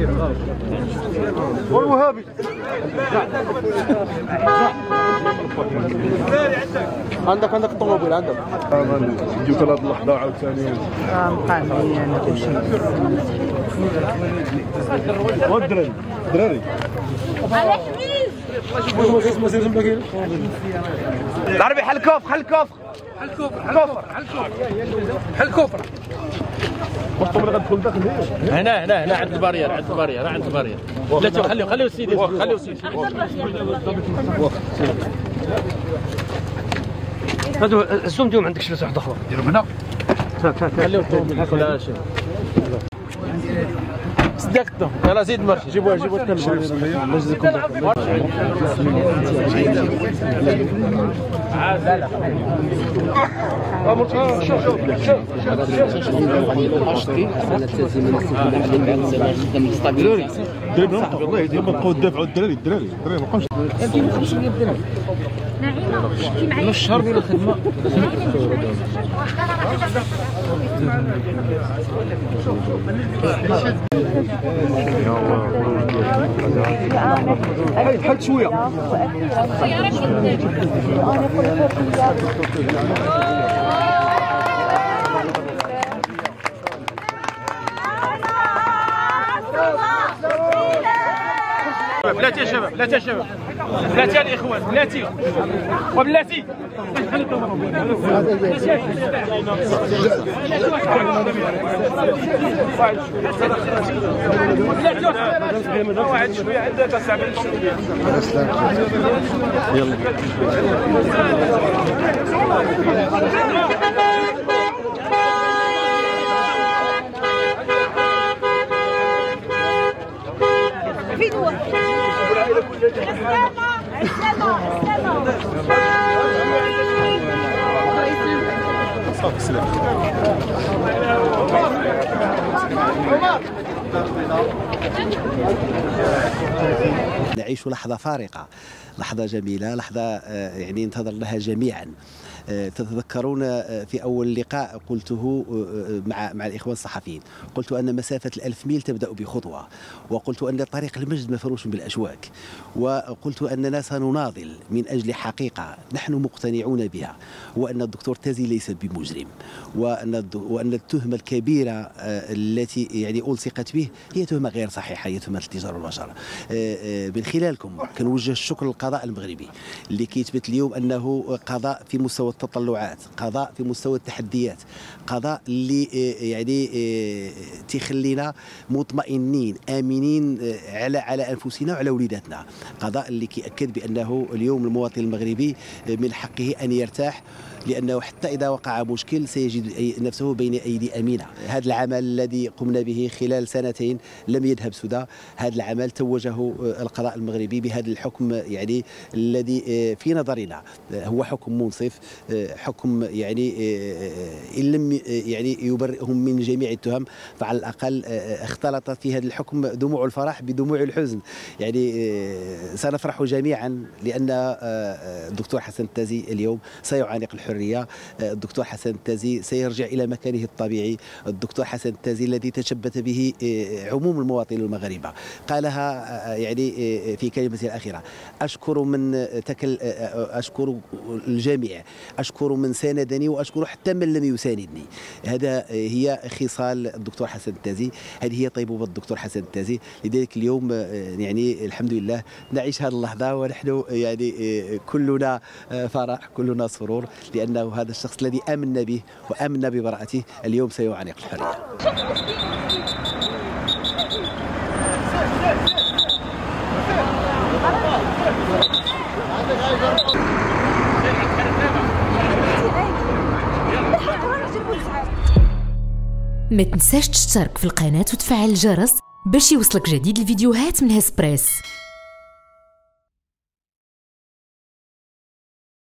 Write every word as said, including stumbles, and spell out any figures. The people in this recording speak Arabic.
والوهابي عندك عندك الطوموبيل عندك نجيو ثلاث اللحظه عاوتاني اه مقامي انا كلشي والدراري دراري العربي حل كوف حل كوف حل كفر حل كفر حل كفر هنا هنا هنا عند البارير عند البارير عند البارير لا خليه خليه سيدي خليه سيدي هادو السوم ديهم عندك شي واحد اخر ديروا هنا خليه الطوموبيل كلها شي صدقت يلا زيد مرشي جيبوها جيبوها الله يجزيكم دراري دراري والله ديما بقاو تدافعوا الدراري الدراري الدراري ما بقاوش ألفين وخمسمية درهم نعيمة نص شهر ديال الخدمة حل شويه بلاتي يا شباب بلاتي يا شباب بلاتي الاخوان بلاتي وبلاتي واحد شويه عندك تسعة يلا فين هو؟ نعيش لحظة فارقة، لحظة جميلة، لحظة يعني انتظرناها جميعا. تتذكرون في أول لقاء قلته مع مع الإخوان الصحفيين، قلت أن مسافة الألف ميل تبدأ بخطوة، وقلت أن طريق المجد مفروش بالأشواك، وقلت أننا سنناضل من أجل حقيقة نحن مقتنعون بها، وأن الدكتور تازي ليس بمجرم، وأن وأن التهمة الكبيرة التي يعني ألصقت به هي تهمة غير صحيحة، هي تهمة التجارة والبشر. من خلالكم كنوجه الشكر للقضاء المغربي اللي كيثبت اليوم أنه قضاء في مستوى التطلعات، قضاء في مستوى التحديات، قضاء اللي يعني تخلينا مطمئنين امنين على على انفسنا وعلى وليداتنا، قضاء اللي كيأكد بانه اليوم المواطن المغربي من حقه ان يرتاح، لأنه حتى إذا وقع مشكل سيجد نفسه بين أيدي أمينة. هذا العمل الذي قمنا به خلال سنتين لم يذهب سدى، هذا العمل توجه القضاء المغربي بهذا الحكم يعني الذي في نظرنا هو حكم منصف، حكم يعني إن لم يعني يبرئهم من جميع التهم فعلى الأقل اختلطت في هذا الحكم دموع الفرح بدموع الحزن. يعني سنفرح جميعا لأن الدكتور حسن التازي اليوم سيعانق الحرية، الدكتور حسن التازي سيرجع إلى مكانه الطبيعي، الدكتور حسن التازي الذي تشبث به عموم المواطنين المغاربة. قالها يعني في كلمته الأخيرة: أشكر من تكل أشكر الجميع، أشكر من ساندني وأشكر حتى من لم يساندني. هذا هي خصال الدكتور حسن التازي، هذه هي طيبوبة الدكتور حسن التازي. لذلك اليوم يعني الحمد لله نعيش هذه اللحظة ونحن يعني كلنا فرح كلنا سرور، لأنه هذا الشخص الذي آمنا به وآمنا ببراءته اليوم سيعانق الحرية. ما تنساش تشترك في القناة وتفعل الجرس باش يوصلك جديد الفيديوهات من هسبريس.